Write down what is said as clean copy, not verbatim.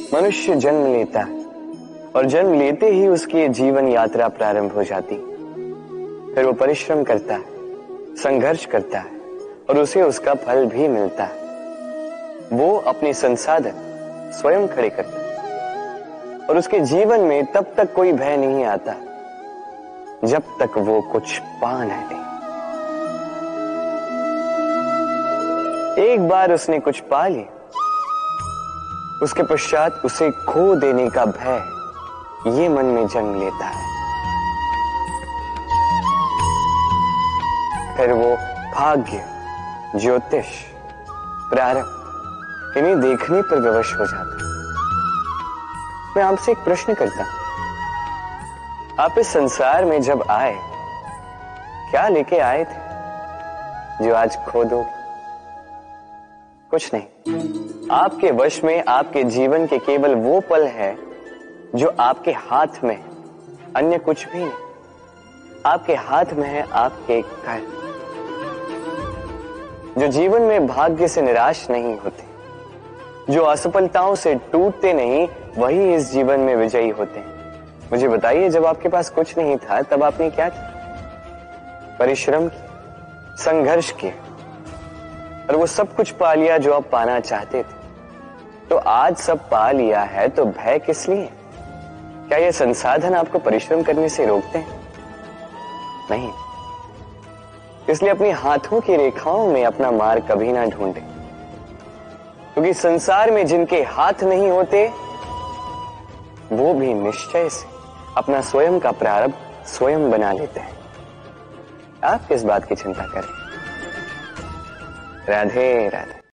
मनुष्य जन्म लेता है और जन्म लेते ही उसकी जीवन यात्रा प्रारंभ हो जाती। फिर वो परिश्रम करता है, संघर्ष करता है और उसे उसका फल भी मिलता है। वो अपने संसाधन स्वयं खड़े करता है और उसके जीवन में तब तक कोई भय नहीं आता जब तक वो कुछ पा न ले। एक बार उसने कुछ पा लिया, उसके पश्चात उसे खो देने का भय ये मन में जन्म लेता है। फिर वो भाग्य, ज्योतिष, प्रारब्ध इन्हें देखने पर विवश हो जाता है। मैं आपसे एक प्रश्न करता हूं, आप इस संसार में जब आए क्या लेके आए थे जो आज खो दोगे? कुछ नहीं। आपके वश में आपके जीवन के केवल वो पल है जो आपके हाथ में, अन्य कुछ भी नहीं। आपके हाथ में है आपके कर्म, जो जीवन में भाग्य से निराश नहीं होते, जो असफलताओं से टूटते नहीं, वही इस जीवन में विजयी होते हैं। मुझे बताइए, जब आपके पास कुछ नहीं था तब आपने क्या किया? परिश्रम किया, संघर्ष किया और वो सब कुछ पा लिया जो आप पाना चाहते थे। तो आज सब पा लिया है तो भय किस लिए? क्या ये संसाधन आपको परिश्रम करने से रोकते हैं? नहीं। इसलिए अपने हाथों की रेखाओं में अपना मार्ग कभी ना ढूंढे, क्योंकि संसार में जिनके हाथ नहीं होते वो भी निश्चय से अपना स्वयं का प्रारब्ध स्वयं बना लेते हैं। आप किस बात की चिंता करें? राधे राधे।